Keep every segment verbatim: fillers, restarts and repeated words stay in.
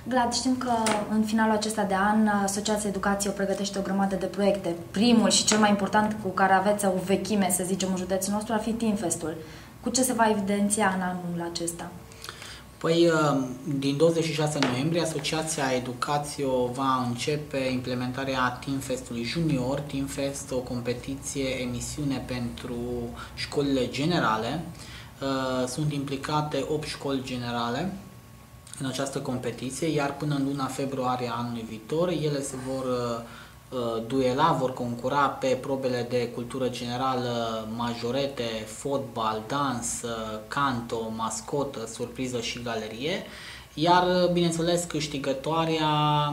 Glad, știm că în finalul acesta de an Asociația Educație o pregătește o grămadă de proiecte. Primul și cel mai important cu care aveți o vechime, să zicem, în județul nostru ar fi Teen Fest-ul. Cu ce se va evidenția în anul acesta? Păi, din douăzeci și șase noiembrie, Asociația Educație va începe implementarea Teen Fest-ului Junior. Teen Fest, o competiție, emisiune pentru școlile generale. Sunt implicate opt școli generale în această competiție, iar până în luna februarie anului viitor, ele se vor duela, vor concura pe probele de cultură generală majorete, fotbal, dans, canto, mascotă, surpriză și galerie, iar, bineînțeles, câștigătoarea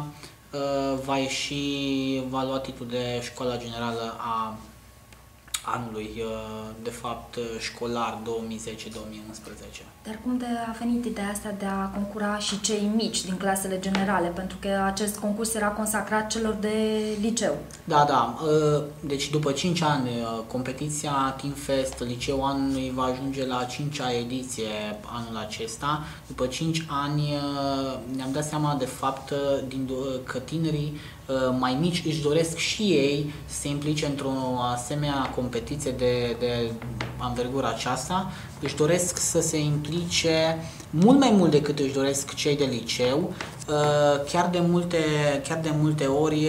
va ieși, va lua titlul de școala generală a anului, de fapt, școlar două mii zece două mii unsprezece. Dar cum de a venit ideea asta de a concura și cei mici din clasele generale? Pentru că acest concurs era consacrat celor de liceu. Da, da. Deci după cinci ani, competiția Teen Fest Liceu Anului va ajunge la a cincea ediție anul acesta. După cinci ani ne-am dat seama de fapt că tinerii mai mici își doresc și ei să se implice într-o asemenea competiție de, de anvergura aceasta, își doresc să se implice mult mai mult decât își doresc cei de liceu, chiar de multe, chiar de multe ori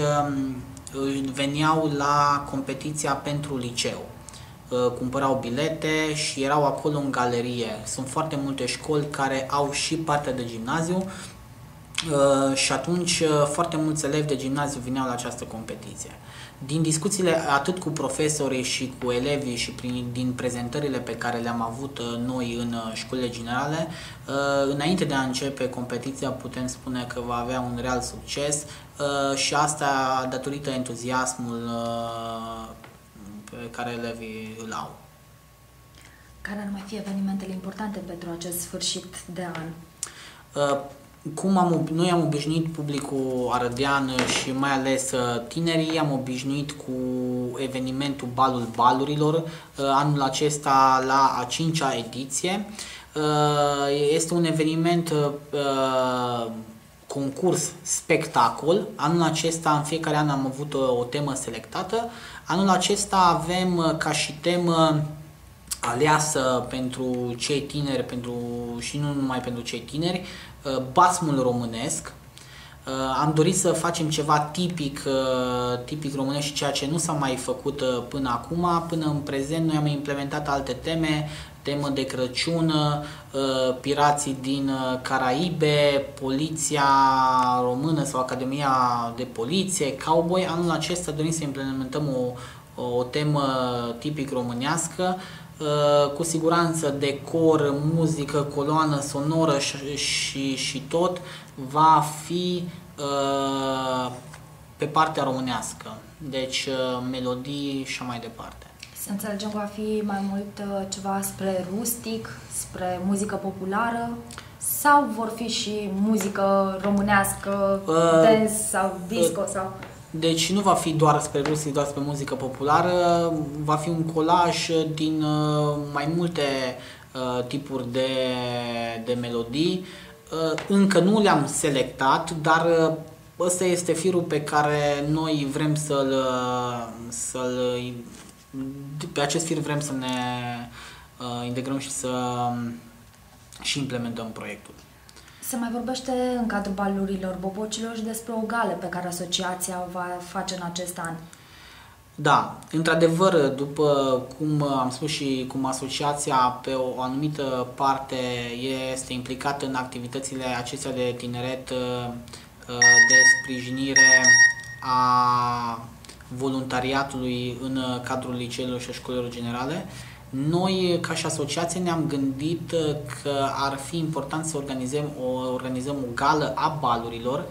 veneau la competiția pentru liceu, cumpărau bilete și erau acolo în galerie. Sunt foarte multe școli care au și partea de gimnaziu, Uh, și atunci uh, foarte mulți elevi de gimnaziu vineau la această competiție. Din discuțiile atât cu profesorii și cu elevii și prin, din prezentările pe care le-am avut uh, noi în uh, școlile generale, uh, înainte de a începe competiția putem spune că va avea un real succes uh, și asta datorită entuziasmul uh, pe care elevii îl au. Care ar mai fi evenimentele importante pentru acest sfârșit de an? Uh, Cum am, noi am obișnuit publicul arădean și mai ales tinerii, am obișnuit cu evenimentul Balul Balurilor, anul acesta la a cincea ediție. Este un eveniment concurs spectacol. Anul acesta, în fiecare an am avut o temă selectată. Anul acesta avem ca și temă aleasă pentru cei tineri, pentru, și nu numai pentru cei tineri, basmul românesc. Am dorit să facem ceva tipic, tipic românesc și ceea ce nu s-a mai făcut până acum. Până în prezent noi am implementat alte teme, temă de Crăciun, pirații din Caraibe, poliția română sau Academia de Poliție, cowboy. Anul acesta dorim să implementăm o, o temă tipic românească, cu siguranță decor, muzică, coloană sonoră și, și, și tot va fi uh, pe partea românească, deci uh, melodii și mai departe. Să înțelegem că va fi mai mult uh, ceva spre rustic, spre muzică populară, sau vor fi și muzică românească, uh, dance sau disco uh, sau... Deci nu va fi doar spre rustic, doar spre muzică populară, va fi un colaj din uh, mai multe uh, tipuri de, de melodii. Uh, încă nu le-am selectat, dar uh, ăsta este firul pe care noi vrem să-l, să-l pe acest fir vrem să ne uh, integrăm și să și implementăm proiectul. Se mai vorbește în cadrul balurilor Bobocilor și despre o gală pe care asociația o va face în acest an. Da, într-adevăr, după cum am spus și cum asociația pe o anumită parte este implicată în activitățile acestea de tineret, de sprijinire a voluntariatului în cadrul liceelor și școlilor generale, noi, ca și asociație, ne-am gândit că ar fi important să organizăm o, organizăm o gală a balurilor,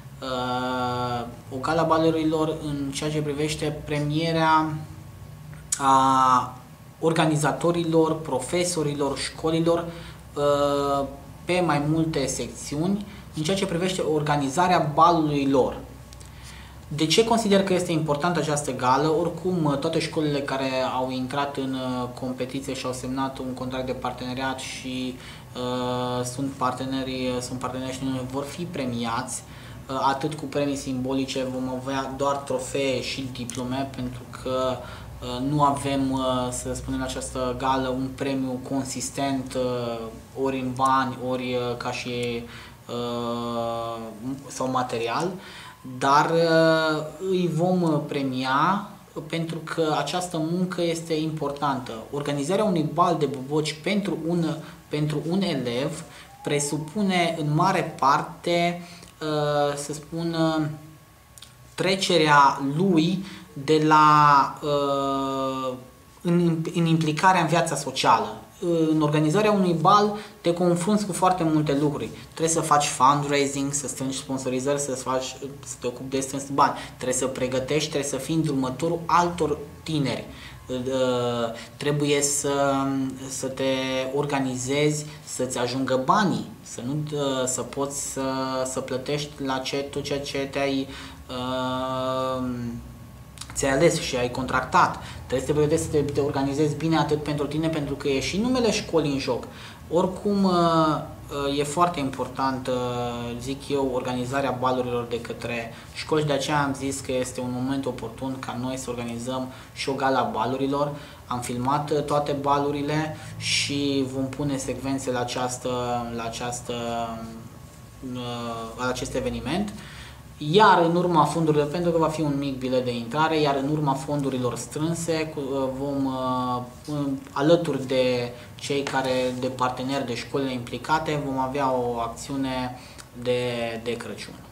o gală a balurilor în ceea ce privește premierea a organizatorilor, profesorilor, școlilor pe mai multe secțiuni în ceea ce privește organizarea balului lor. De ce consider că este importantă această gală? Oricum, toate școlile care au intrat în competiție și au semnat un contract de parteneriat și uh, sunt parteneri, sunt parteneri și vor fi premiați, uh, atât cu premii simbolice, vom avea doar trofee și diplome, pentru că uh, nu avem, uh, să spunem, la această gală un premiu consistent, uh, ori în bani, ori uh, ca și uh, sau material. Dar îi vom premia pentru că această muncă este importantă. Organizarea unui bal de buboci pentru un, pentru un elev presupune în mare parte, să spun, trecerea lui de la în, în implicarea în viața socială. În organizarea unui bal te confrunți cu foarte multe lucruri. Trebuie să faci fundraising, să strângi sponsorizări, să, faci, să te ocupi de strâns bani. Trebuie să pregătești, trebuie să fii îndrumătorul altor tineri. Trebuie să, să te organizezi, să-ți ajungă banii, să, nu, să poți să, să plătești la ce, tot ceea ce te-ai uh, ți-ai ales și ai contractat. Trebuie să te, te organizezi bine atât pentru tine, pentru că e și numele școlii în joc. Oricum, e foarte important, zic eu, organizarea balurilor de către școli și de aceea am zis că este un moment oportun ca noi să organizăm și o gala balurilor. Am filmat toate balurile și vom pune secvențe la, această, la, această, la acest eveniment. Iar în urma fondurilor, pentru că va fi un mic bilet de intrare, iar în urma fondurilor strânse vom, alături de cei care, de parteneri de școlile implicate, vom avea o acțiune de, de Crăciun.